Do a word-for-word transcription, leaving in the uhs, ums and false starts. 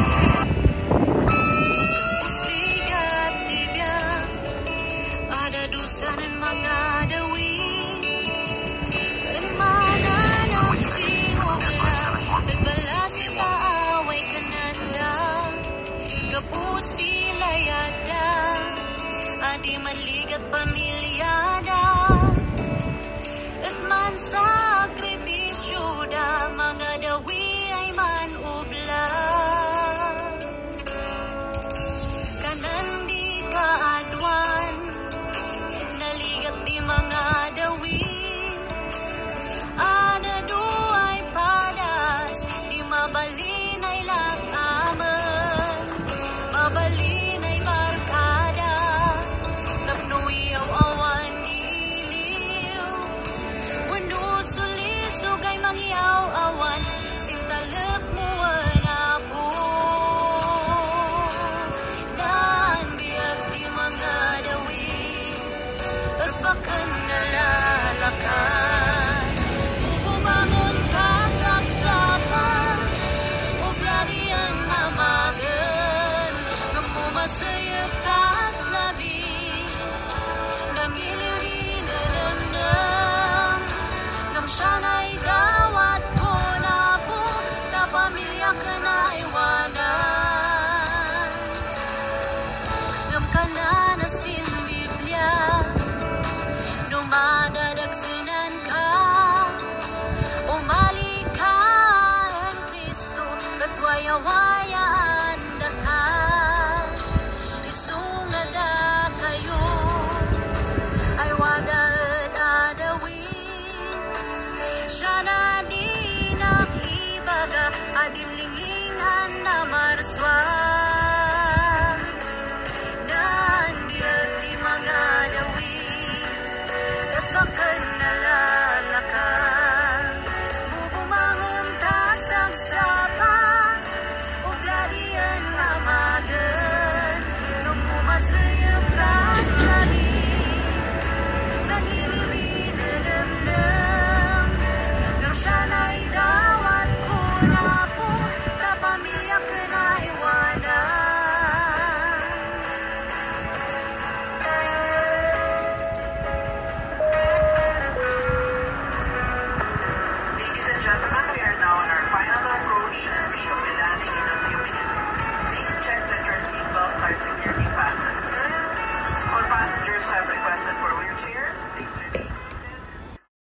Sanan mga dawi Mananong simog na Nagbalas ita away kananda Gapusi layada Adi manligat pamilyada At man sakripisyo da Mga dawi ay man ubla Kanan di kaadwan Naligat di mga dawi Ada duay padas Di mabalin ay lakaman Mabalin ay barkada Tapnuyaw awan iliw Wano sulisog ay mangyaw awan Sintalak mo anapo Naan biyag di mga dawi Erpakan nalalakan Bumangon ka saksakan O blarian amagan Namumasayap tas labi Namiliw di naramdam Ngam siya na'y dawat ko na po Na pamilya ka na iwanan Ngam ka na nasin Biblia Madadagsinan ka Umali ka ang Kristo At waya-wayaan na ka Isungada kayo Ay wadad adawin Siya na di nakibaga Adimlingingan na marswa